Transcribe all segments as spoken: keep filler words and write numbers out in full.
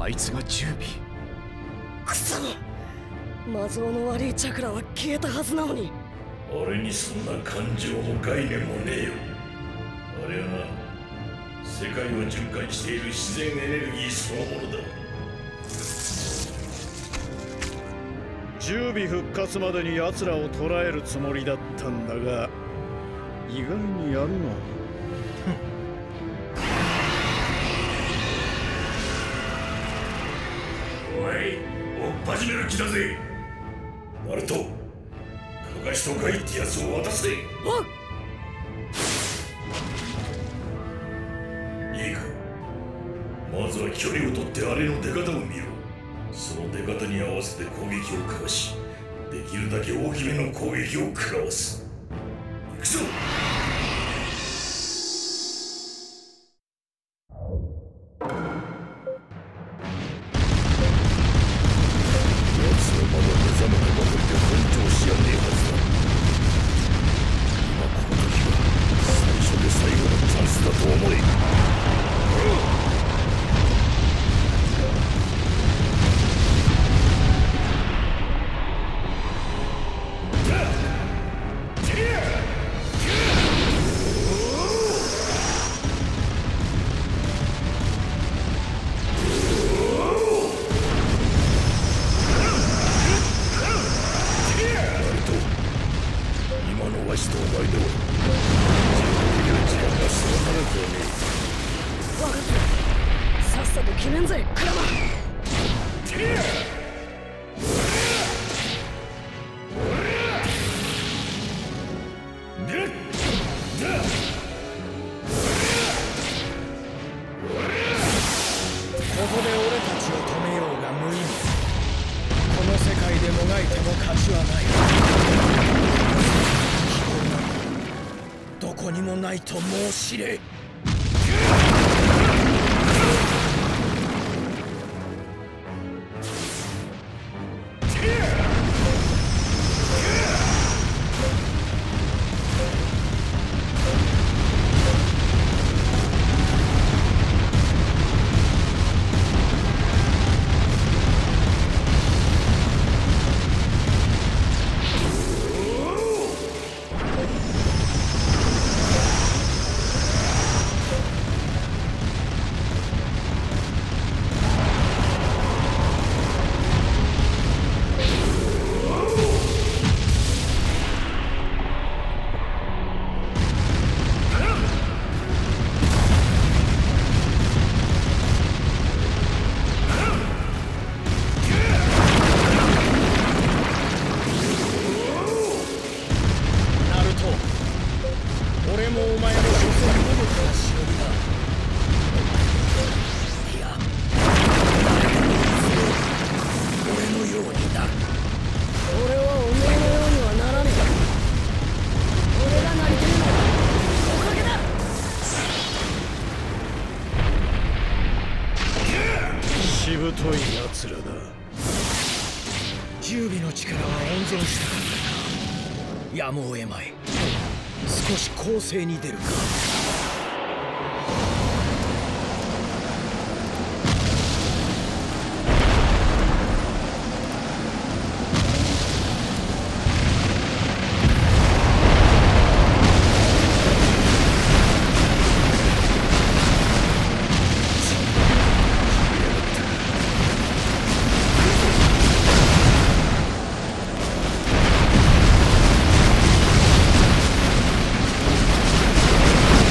あいつが十尾。 くそ、マズオの悪いチャクラは消えたはずなのに。 俺にそんな感情も概念もねえよ。あれはな、世界を循環している自然エネルギーそのものだ。 十尾復活までに奴らを捕らえるつもりだったんだが、意外にやるな。 おい、追っ始める気だぜ。ナルト、カガシとガイってやつを渡せ。 おっ、 いいか、まずは距離を取ってあれの出方を見ろ。その出方に合わせて攻撃をかわし、できるだけ大きめの攻撃を食らわす。行くぞ。 と申しれ。十尾の力は温存したかったが、やむを得まい。少し攻勢に出るか。 お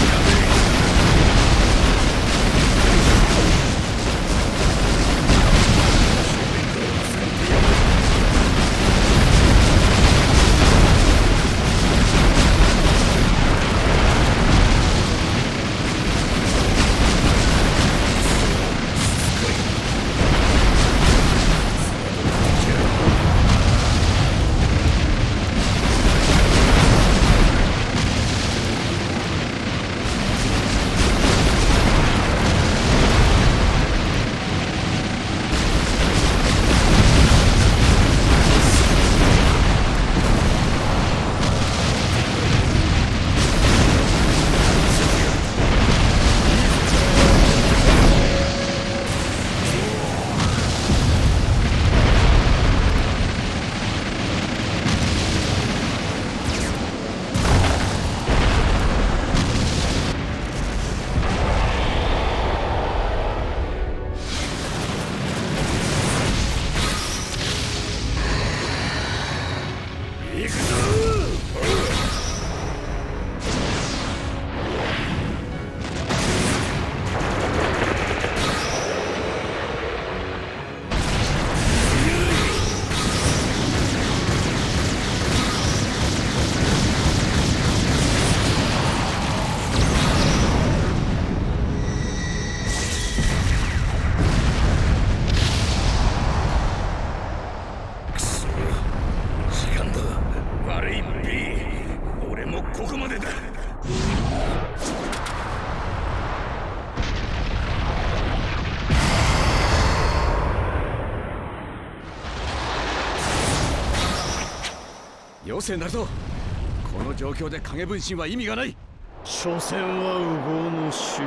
よせナルト、この状況で影分身は意味がない。 所詮は烏合の衆。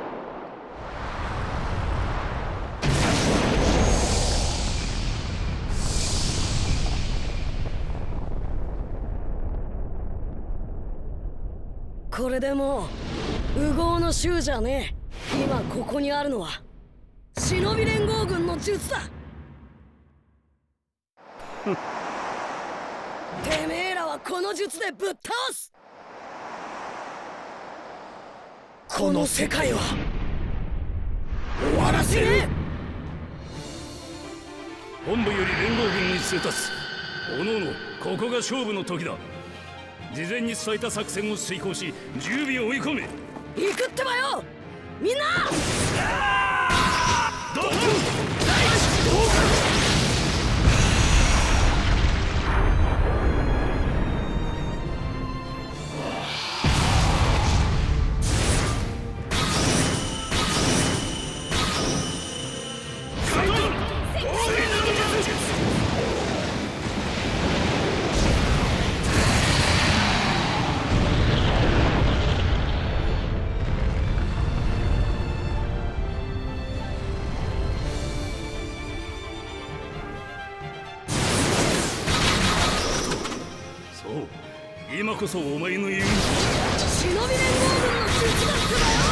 これでもう烏合の衆じゃねえ。今ここにあるのは忍び連合軍の術だ。てめえらはこの術でぶっ倒す。この世界は終わらせねえ。 本部より連合軍に通達。おのおのここが勝負の時だ。事前に伝えた作戦を遂行し十尾を追い込め。 行くってばよみんな。 どうぞ。今こそお前の言う忍び連合軍の術だってばよ。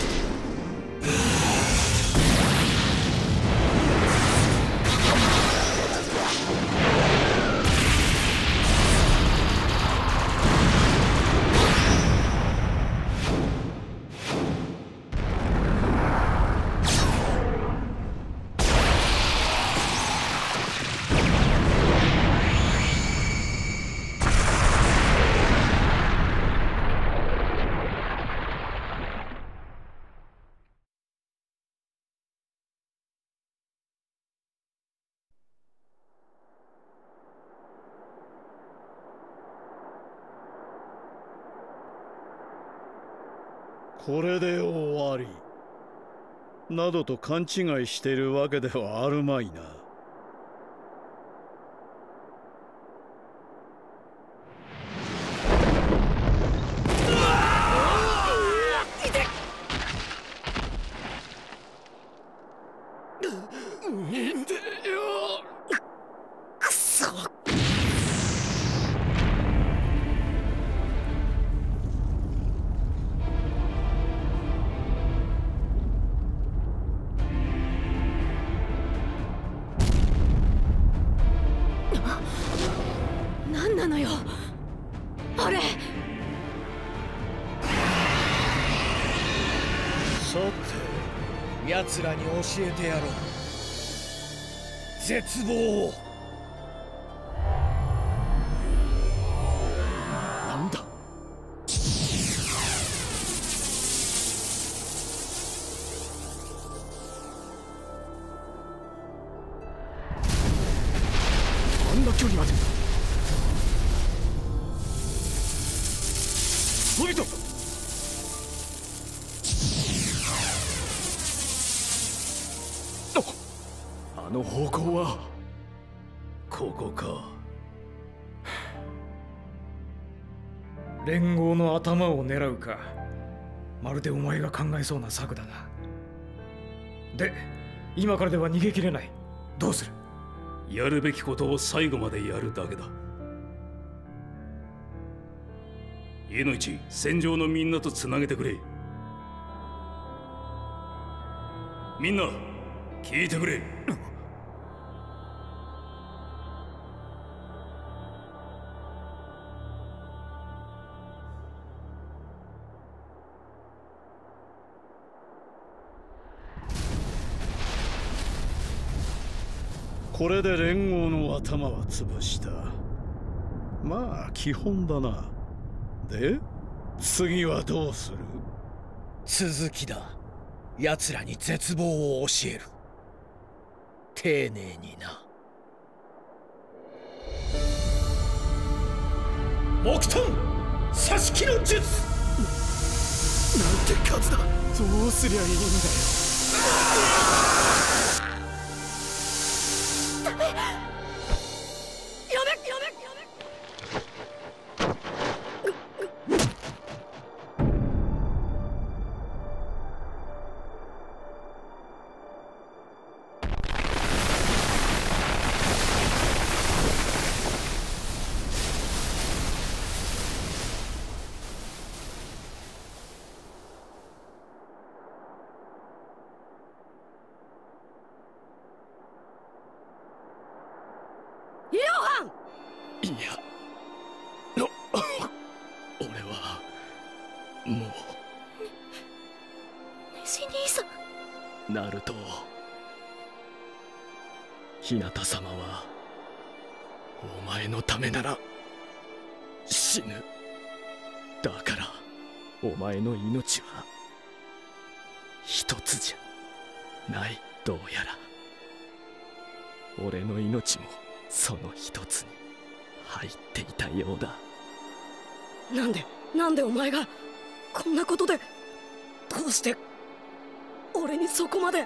これで終わりなどと勘違いしているわけではあるまいな。 くそ。何なのよあれ。 さて奴らに教えてやろう絶望を。 なんだ。あんな距離まで。飛びとあの方向はここか。 連合の頭を狙うか。まるでお前が考えそうな策だな。で今からでは逃げきれない。どうする。 やるべきことを最後までやるだけだ。家の一戦場のみんなとつなげてくれ。みんな聞いてくれ。 これで連合の頭は潰した。まあ基本だな。で次はどうする。 続きだ。奴らに絶望を教える。丁寧にな。木遁刺し木の術。 なんて数だ。 どうすりゃいいんだよ。 ダメやめやめやめ。 さん。 いやの俺はもうネジ兄さん。 ナルト、日向様はお前のためなら死ぬ。だからお前の命は一つじゃない。どうやら俺の命もその一つに入っていたようだ。 なんでなんでお前がこんなことで、どうして俺にそこまで。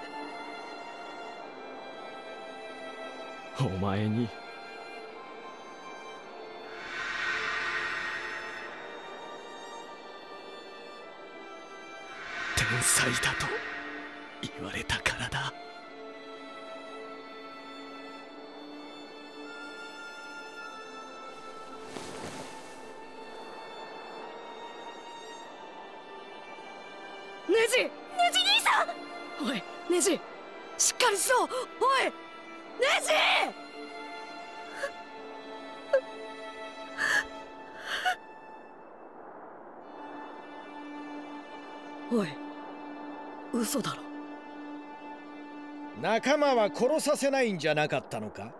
お前に天才だと言われたからだ。 ネジネジ兄さん。おいネジ、しっかりしろ。おいネジ。おい嘘だろ。 仲間は殺させないんじゃなかったのか。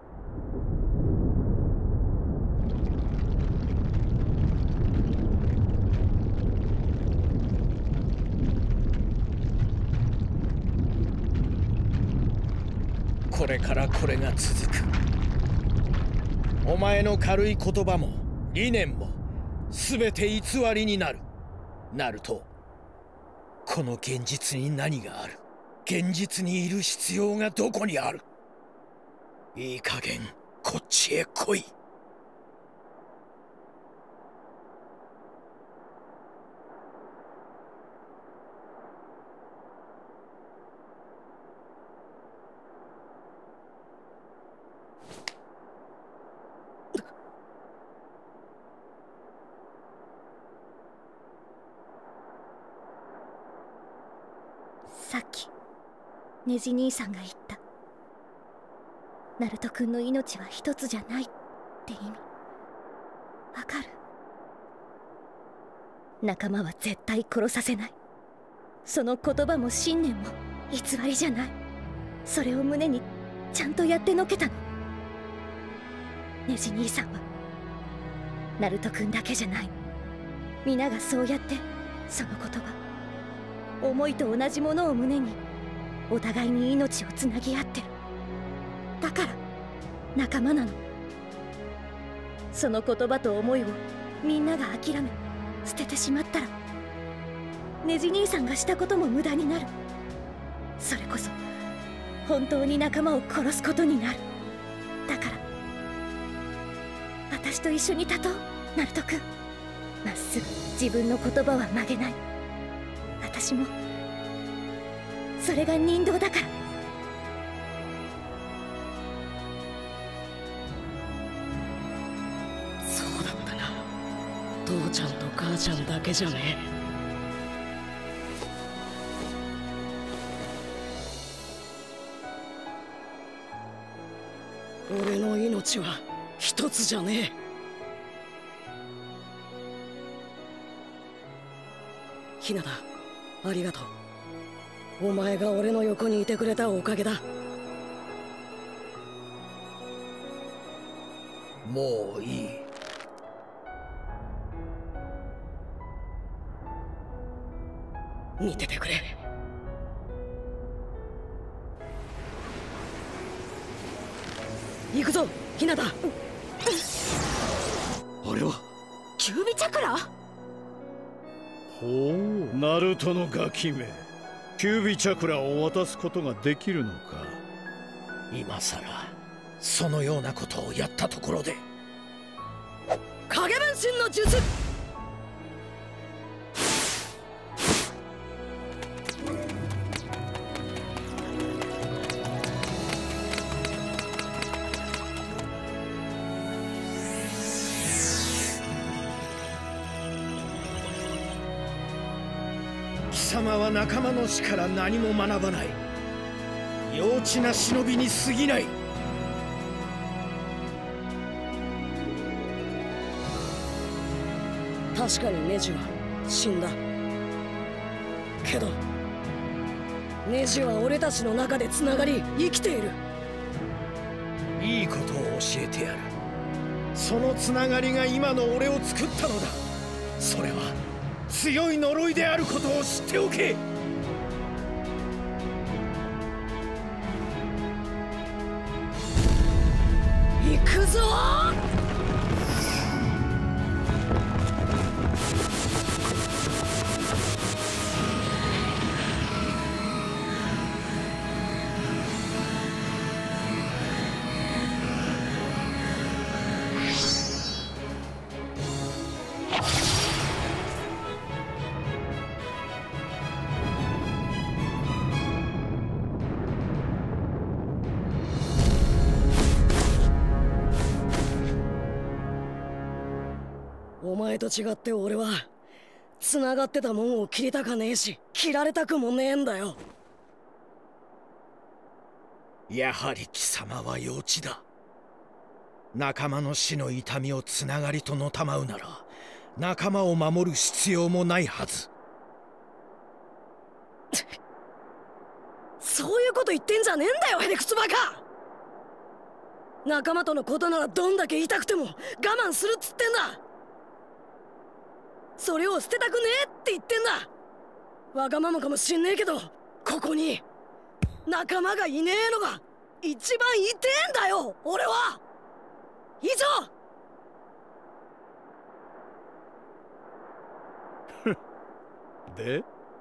これからこれが続く。お前の軽い言葉も理念も全て偽りになる。ナルト、この現実に何がある？現実にいる必要がどこにある？いい加減こっちへ来い。 さっきネジ兄さんが言った、ナルト君の命は一つじゃないって意味わかる？仲間は絶対殺させない。その言葉も信念も偽りじゃない。それを胸にちゃんとやってのけたの。ネジ兄さんはナルト君だけじゃない。皆がそうやってその言葉、思いと同じものを胸にお互いに命をつなぎ合ってる。だから仲間なの。その言葉と思いをみんなが諦め捨ててしまったら、ネジ兄さんがしたことも無駄になる。それこそ本当に仲間を殺すことになる。だから私と一緒に立とう、ナルト君。まっすぐ自分の言葉は曲げない。私もそれが人道だから。 そうだったな。父ちゃんと母ちゃんだけじゃねえ。俺の命は一つじゃねえ。ひなた、ありがとう。お前が俺の横にいてくれたおかげだ。 もういい。 見ててくれ。行くぞ、ひなた。 あれはキュービチャクラ？ ほう、ナルトのガキめ、キュービチャクラを渡すことができるのか。 今さらそのようなことをやったところで。 影分身の術。 貴様は仲間の死から何も学ばない。幼稚な忍びに過ぎない。 確かにネジは死んだけど、ネジは俺たちの中でつながり生きている。 いいことを教えてやる。そのつながりが今の俺を作ったのだ。それは強い呪いであることを知っておけ。 行くぞお前と違って俺は繋がってたもんを切りたかねえし、切られたくもねえんだよ。 やはり貴様は幼稚だ。仲間の死の痛みをつながりとのたまうなら仲間を守る必要もないはず。 そういうこと言ってんじゃねえんだよ、ヘレクツバカ。仲間とのことならどんだけ痛くても我慢するっつってんだ。それを捨てたくねえって言ってんだ。わがままかもしんねえけど、ここに仲間がいねえのが一番痛えんだよ、俺は。以上で、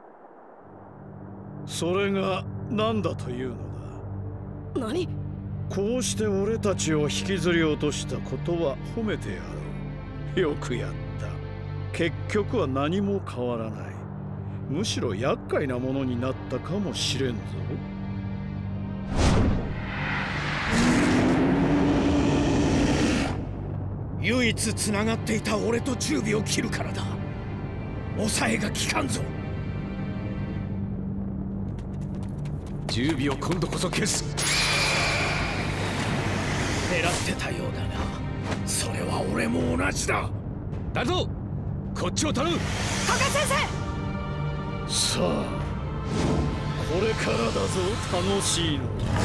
それが何だというのだ。 何？ こうして俺たちを引きずり落としたことは褒めてやろう。よくやった。結局は何も変わらない。むしろ厄介なものになったかもしれんぞ。 唯一つながっていた俺と十尾を切るからだ。抑えが効かんぞ。 十尾を今度こそ消す。 狙ってたようだが、それは俺も同じだ。 だぞ、こっちを頼む。 加賀先生。 さあ、これからだぞ、楽しいのは。